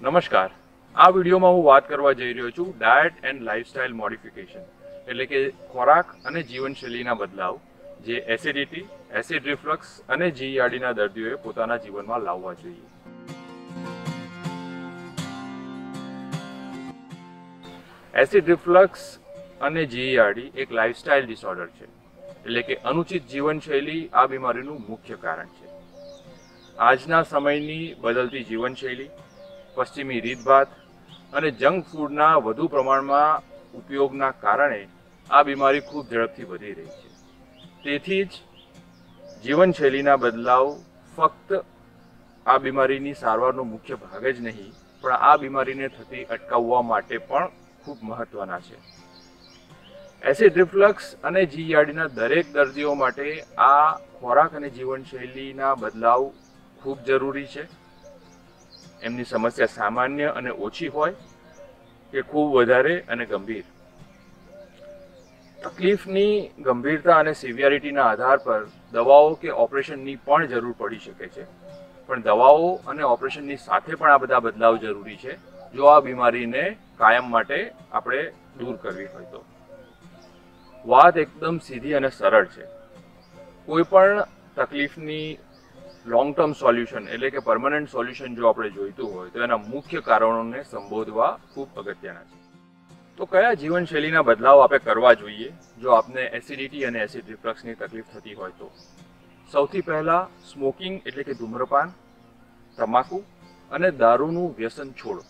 નમસ્કાર, આ વિડીયોમાં હું વાત કરવા જઈ રહ્યો છું ડાયટ એન્ડ લાઇફસ્ટાઇલ મોડિફિકેશન એટલે કે ખોરાક અને જીવનશૈલીના બદલાવ જે એસિડિટી, એસિડ રિફ્લક્સ અને જીઈઆરડીના દર્દીઓએ પોતાના જીવનમાં લાવવા જોઈએ. એસિડ રિફ્લક્સ અને જીઈઆરડી એક લાઇફસ્ટાઇલ ડિસઓર્ડર છે એટલે કે અનુચિત જીવનશૈલી આ બીમારીનું મુખ્ય કારણ છે. આજના સમયની બદલતી જીવનશૈલી, પશ્ચિમી રીતભાત અને જંક ફૂડના વધુ પ્રમાણમાં ઉપયોગના કારણે આ બીમારી ખૂબ ઝડપથી વધી રહી છે. તેથી જ જીવનશૈલીના બદલાવ ફક્ત આ બીમારીની સારવારનો મુખ્ય ભાગ જ નહીં, પણ આ બીમારીને થતી અટકાવવા માટે પણ ખૂબ મહત્વના છે. એસિડ રિફ્લક્સ અને જીઈઆરડીના દરેક દર્દીઓ માટે આ ખોરાક અને જીવનશૈલીના બદલાવ ખૂબ જરૂરી છે. એમની સમસ્યા સામાન્ય અને ઓછી હોય કે ખૂબ વધારે અને ગંભીર. તકલીફની ગંભીરતા અને સિવિયરિટીના આધાર પર દવાઓ કે ઓપરેશનની પણ જરૂર પડી શકે છે, પણ દવાઓ અને ઓપરેશનની સાથે પણ આ બધા બદલાવ જરૂરી છે જો આ બીમારીને કાયમ માટે આપણે દૂર કરવી હોય તો. વાત એકદમ સીધી અને સરળ છે. કોઈ પણ તકલીફની લોંગ ટર્મ સોલ્યુશન એટલે કે પરમનન્ટ સોલ્યુશન જો આપણે જોઈતું હોય તો એના મુખ્ય કારણોને સંબોધવા ખૂબ અગત્યના છે. તો કયા જીવનશૈલીના બદલાવ આપણે કરવા જોઈએ જો આપને એસિડિટી અને એસિડ રિફ્લક્સની તકલીફ થતી હોય તો? સૌથી પહેલાં સ્મોકિંગ એટલે કે ધૂમ્રપાન, તમાકુ અને દારૂનું વ્યસન છોડો.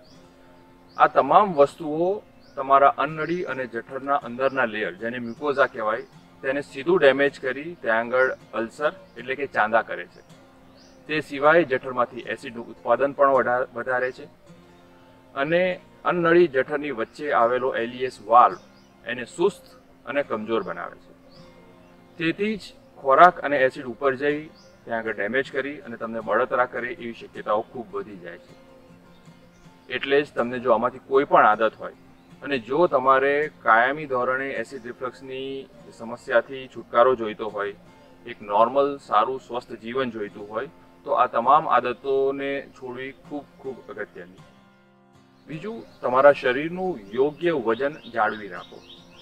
આ તમામ વસ્તુઓ તમારા અન્નળી અને જઠરના અંદરના લેયર જેને મ્યુકોઝા કહેવાય તેને સીધું ડેમેજ કરી ત્યાં આગળ અલ્સર એટલે કે ચાંદા કરે છે. તે સિવાય જઠરમાંથી એસિડનું ઉત્પાદન પણ વધારે છે અને અન્નળી જઠરની વચ્ચે આવેલો એલિયસ વાલ્વ એને સુસ્ત અને કમજોર બનાવે છે. તેથી જ ખોરાક અને એસિડ ઉપર જઈ ત્યાં આગળ ડેમેજ કરી અને તમને બળતરા કરે એવી શક્યતાઓ ખૂબ વધી જાય છે. એટલે જ તમને જો આમાંથી કોઈ પણ આદત હોય અને જો તમારે કાયમી ધોરણે એસિડ રિફ્લક્સની સમસ્યાથી છુટકારો જોઈતો હોય, એક નોર્મલ સારું સ્વસ્થ જીવન જોઈતું હોય તો આ તમામ આદતોને છોડવી ખૂબ ખૂબ અગત્યની. બીજું, તમારા શરીરનું યોગ્ય વજન જાળવી રાખો.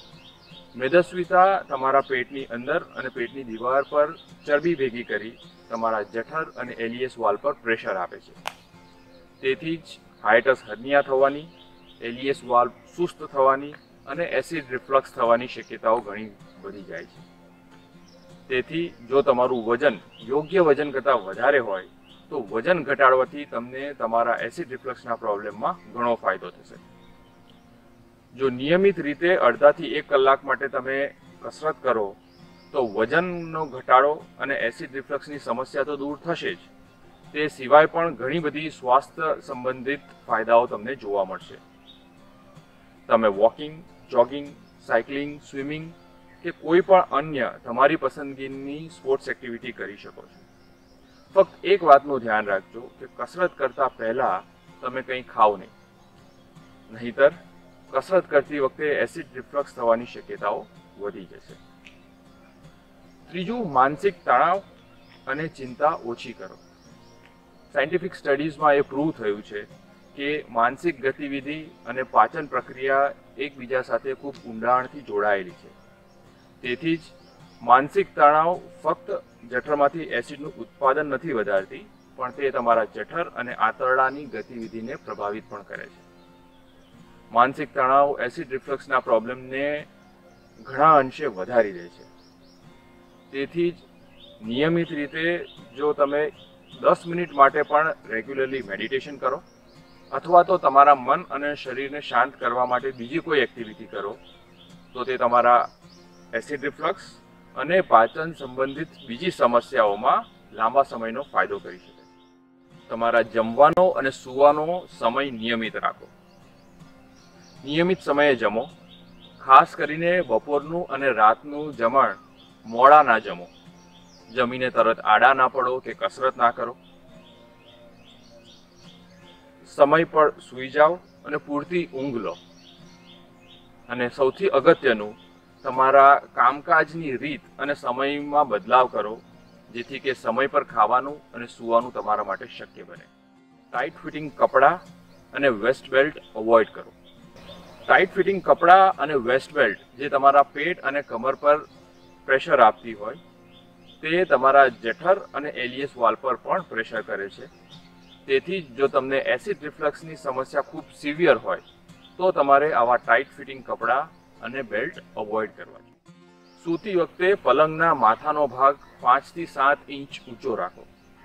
મેદસ્વીતા તમારા પેટની અંદર અને પેટની દીવાલ પર ચરબી ભેગી કરી તમારા જઠર અને એલિયસ વાલ પર પ્રેશર આપે છે. તેથી જ હાઇટસ હર્નિયા થવાની, એલિયસ વાલ્વ સુસ્ત થવાની અને એસિડ રિફ્લક્સ થવાની શક્યતાઓ ઘણી વધી જાય છે. તેથી જો તમારું વજન યોગ્ય વજન કરતાં વધારે હોય તો વજન ઘટાડવાથી તમને તમારા એસિડ રિફ્લક્સના પ્રોબ્લેમમાં ઘણો ફાયદો થશે. જો નિયમિત રીતે અડધાથી 1 કલાક માટે તમે કસરત કરો તો વજનનો ઘટાડો અને એસિડ રિફ્લક્સની સમસ્યા તો દૂર થશે જ, તે સિવાય પણ ઘણી બધી સ્વાસ્થ્ય સંબંધિત ફાયદાઓ તમને જોવા મળશે. તમે વોકિંગ, જોગિંગ, સાયકલિંગ, સ્વિમિંગ કે કોઈ પણ અન્ય તમારી પસંદગીની સ્પોર્ટ્સ એક્ટિવિટી કરી શકો છો. ફક્ત એક વાતનું ધ્યાન રાખજો કે કસરત કરતાં પહેલાં તમે કંઈ ખાઓ નહીં, નહીંતર કસરત કરતી વખતે એસિડ રિફ્લક્સ થવાની શક્યતાઓ વધી જશે. ત્રીજું, માનસિક તણાવ અને ચિંતા ઓછી કરો. સાયન્ટિફિક સ્ટડીઝમાં એ પ્રૂવ થયું છે કે માનસિક ગતિવિધિ અને પાચન પ્રક્રિયા એકબીજા સાથે ખૂબ ઊંડાણથી જોડાયેલી છે. તેથી જ માનસિક તણાવ ફક્ત જઠરમાંથી એસિડનું ઉત્પાદન નથી વધારતી, પણ તે તમારા જઠર અને આંતરડાની ગતિવિધિને પ્રભાવિત પણ કરે છે. માનસિક તણાવ એસિડ રિફ્લક્સના પ્રોબ્લેમને ઘણા અંશે વધારી દે છે. તેથી જ નિયમિત રીતે જો તમે 10 મિનિટ માટે પણ રેગ્યુલરલી મેડિટેશન કરો અથવા તો તમારા મન અને શરીરને શાંત કરવા માટે બીજી કોઈ એક્ટિવિટી કરો તો તે તમારા એસિડ રિફ્લક્સ અને પાચન સંબંધિત બીજી સમસ્યાઓમાં લાંબા સમયનો ફાયદો કરી શકે. તમારા જમવાનો અને સૂવાનો સમય નિયમિત રાખો. નિયમિત સમયે જમો. ખાસ કરીને બપોરનું અને રાતનું જમણ મોડા ના જમો. જમીને તરત આડા ના પડો કે કસરત ના કરો. સમય પર સૂઈ જાઓ અને પૂરતી ઊંઘ લો. અને સૌથી અગત્યનું, તમારા કામકાજની રીત અને સમયમાં બદલાવ કરો જેથી કે સમય પર ખાવાનું અને સૂવાનું તમારા માટે શક્ય બને. ટાઈટ ફિટિંગ કપડાં અને વેસ્ટ બેલ્ટ અવોઇડ કરો. ટાઇટ ફિટિંગ કપડાં અને વેસ્ટ બેલ્ટ જે તમારા પેટ અને કમર પર પ્રેશર આપતી હોય તે તમારા જઠર અને એલિયસ વાલ પર પણ પ્રેશર કરે છે. તેથી જો તમને એસિડ રિફ્લક્સની સમસ્યા ખૂબ સિવિયર હોય તો તમારે આવા ટાઇટ ફિટિંગ કપડાં અને બેલ્ટ અવોઇડ કરવા જોઈએ. સૂતી વખતે પલંગના માથાનો ભાગ 5 થી 7 ઇંચ ઊંચો રાખો.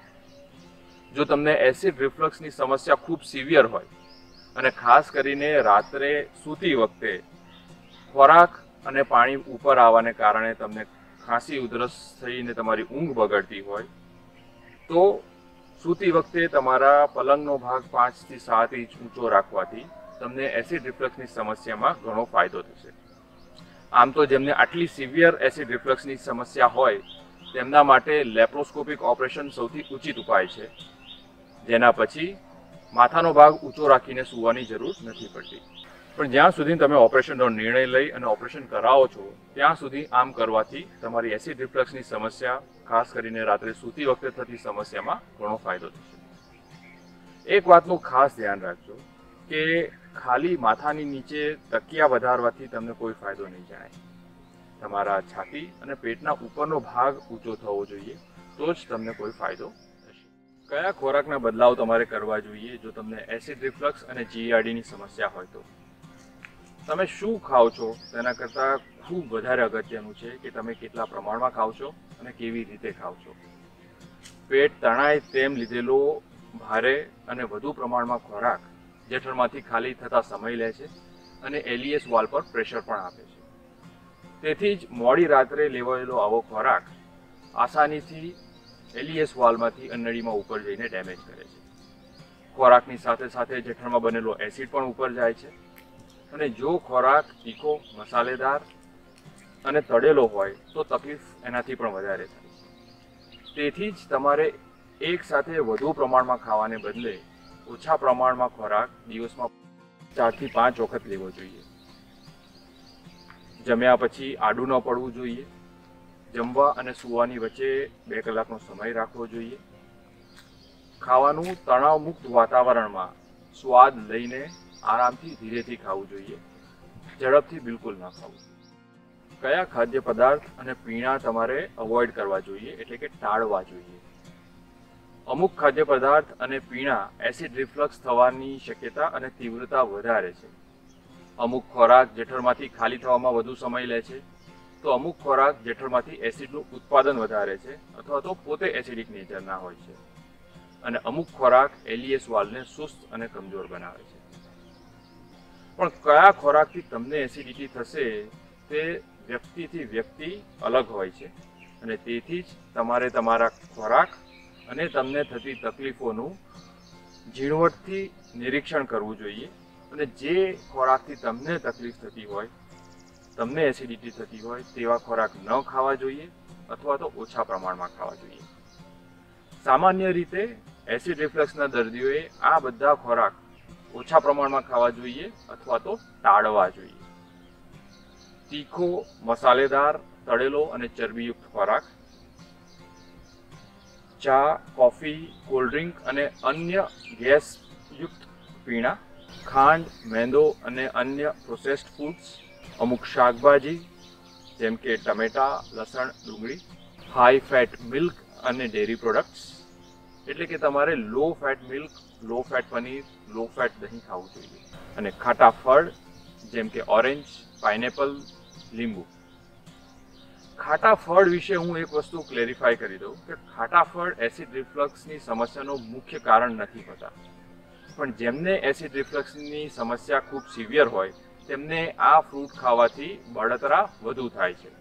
જો તમને એસિડ રિફ્લક્સની સમસ્યા ખૂબ સિવિયર હોય અને ખાસ કરીને રાત્રે સૂતી વખતે ખોરાક અને પાણી ઉપર આવવાને કારણે તમને ખાંસી ઉધરસ થઈને તમારી ઊંઘ બગડતી હોય તો સૂતી વખતે તમારા પલંગનો ભાગ 5 થી 7 ઇંચ ઊંચો રાખવાથી તમને એસિડ રિફ્લક્સની સમસ્યામાં ઘણો ફાયદો થશે. આમ તો જેમને આટલી સિવિયર એસિડ રિફ્લક્સની સમસ્યા હોય તેમના માટે લેપ્રોસ્કોપિક ઓપરેશન સૌથી ઉચિત ઉપાય છે, જેના પછી માથાનો ભાગ ઊંચો રાખીને સૂવાની જરૂર નથી પડતી. પણ જ્યાં સુધી તમે ઓપરેશનનો નિર્ણય લઈ અને ઓપરેશન કરાવો છો ત્યાં સુધી આમ કરવાથી તમારી એસિડ રિફ્લક્સની સમસ્યા, ખાસ કરીને રાત્રે સૂતી વખતે થતી સમસ્યામાં ઘણો ફાયદો થશે. એક વાતનું ખાસ ધ્યાન રાખજો કે ખાલી માથાની નીચે તકિયા વધારવાથી તમને કોઈ ફાયદો નહીં જણાય. તમારા છાતી અને પેટના ઉપરનો ભાગ ઊંચો થવો જોઈએ તો જ તમને કોઈ ફાયદો થશે. કયા ખોરાકના બદલાવ તમારે કરવા જોઈએ જો તમને એસિડ રિફ્લક્સ અને GERDની સમસ્યા હોય તો? તમે શું ખાઓ છો તેના કરતાં ખૂબ વધારે અગત્યનું છે કે તમે કેટલા પ્રમાણમાં ખાઓ છો અને કેવી રીતે ખાઓ છો. પેટ તણાય તેમ લીધેલો ભારે અને વધુ પ્રમાણમાં ખોરાક જઠરમાંથી ખાલી થતા સમય લે છે અને એલિયસ વાલ પર પ્રેશર પણ આપે છે. તેથી જ મોડી રાત્રે લેવાયેલો આવો ખોરાક આસાનીથી એલિયસ વાલમાંથી અન્નળીમાં ઉપર જઈને ડેમેજ કરે છે. ખોરાકની સાથે સાથે જઠરમાં બનેલો એસિડ પણ ઉપર જાય છે અને જો ખોરાક તીખો, મસાલેદાર અને તળેલો હોય તો તકલીફ એનાથી પણ વધારે થાય. તેથી જ તમારે એક સાથે વધુ પ્રમાણમાં ખાવાને બદલે ઓછા પ્રમાણમાં ખોરાક દિવસમાં 4 થી 5 વખત લેવો જોઈએ. જમ્યા પછી આડું ન પડવું જોઈએ. જમવા અને સૂવાની વચ્ચે 2 કલાકનો સમય રાખવો જોઈએ. ખાવાનું તણાવમુક્ત વાતાવરણમાં સ્વાદ લઈને આરામથી ધીરેથી ખાવું જોઈએ. ઝડપથી બિલકુલ ન ખાવું. કયા ખાદ્ય પદાર્થ અને પીણા તમારે અવોઇડ કરવા જોઈએ, એટલે કે ટાળવા જોઈએ? અમુક ખાદ્ય પદાર્થ અને પીણા એસિડ રિફ્લક્સ થવાની શક્યતા અને તીવ્રતા વધારે છે. અમુક ખોરાક જઠરમાંથી ખાલી થવામાં વધુ સમય લે છે તો અમુક ખોરાક જઠરમાંથી એસિડનું ઉત્પાદન વધારે છે અથવા તો પોતે એસિડિક નેચરના હોય છે. અને અમુક ખોરાક એલિયસ વાલને સુસ્ત અને કમજોર બનાવે છે. પણ કયા ખોરાકથી તમને એસિડિટી થશે તે વ્યક્તિથી વ્યક્તિ અલગ હોય છે અને તેથી જ તમારે તમારા ખોરાક અને તમને થતી તકલીફોનું ઝીણવટથી નિરીક્ષણ કરવું જોઈએ અને જે ખોરાકથી તમને તકલીફ થતી હોય, તમને એસિડિટી થતી હોય તેવા ખોરાક ન ખાવા જોઈએ અથવા તો ઓછા પ્રમાણમાં ખાવા જોઈએ. સામાન્ય રીતે એસિડ રિફ્લક્સના દર્દીઓએ આ બધા ખોરાક ઓછા પ્રમાણમાં ખાવા જોઈએ અથવા તો ટાળવા જોઈએ. તીખો, મસાલેદાર, તળેલો અને ચરબીયુક્ત ખોરાક, ચા, કોફી, કોલ્ડ ડ્રિંક અને અન્ય ગેસયુક્ત પીણા, ખાંડ, મેંદો અને અન્ય પ્રોસેસ્ડ ફૂડ્સ, અમુક શાકભાજી જેમ કે ટમેટા, લસણ, ડુંગળી, હાઈ ફેટ મિલ્ક અને ડેરી પ્રોડક્ટ્સ, એટલે કે તમારે low fat milk, low fat paneer, low fat દહીં ખાવું જોઈએ. અને ખાટા ફળ જેમ કે ઓરેન્જ, પાઇનેપલ, લીંબુ. ખાટા ફળ વિશે હું એક વસ્તુ ક્લેરિફાય કરી દઉં કે ખાટા ફળ એસિડ રિફ્લક્સની સમસ્યાનું મુખ્ય કારણ નથી હોતા. પણ જેમને એસિડ રિફ્લક્સની સમસ્યા ખૂબ સિવિયર હોય તેમને આ ફ્રૂટ ખાવાથી બળતરા વધુ થાય છે.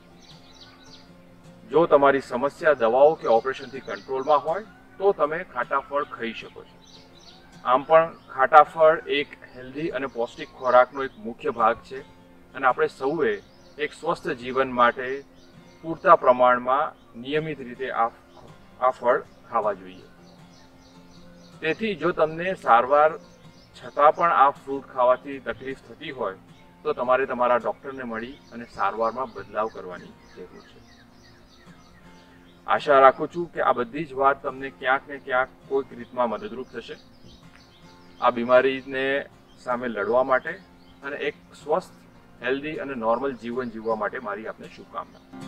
જો તમારી સમસ્યા દવાઓ કે ઓપરેશનથી કંટ્રોલમાં હોય તો તમે ખાટા ફળ ખાઈ શકો છો. આમ પણ ખાટા ફળ એક હેલ્ધી અને પૌષ્ટિક ખોરાકનો એક મુખ્ય ભાગ છે અને આપણે સૌએ એક સ્વસ્થ જીવન માટે પૂરતા પ્રમાણમાં નિયમિત રીતે આ ફળ ખાવા જોઈએ. તેથી જો તમને સારવાર છતાં પણ આ ફ્રૂટ ખાવાથી તકલીફ થતી હોય તો તમારે તમારા ડૉક્ટરને મળી અને સારવારમાં બદલાવ કરવાની જરૂર છે. આશા રાખું છું કે આ બધી જ વાત તમને ક્યાંક ને ક્યાંક કોઈક રીતમાં મદદરૂપ થશે. આ બીમારીને સામે લડવા માટે અને એક સ્વસ્થ, હેલ્ધી અને નોર્મલ જીવન જીવવા માટે મારી આપને શુભકામના.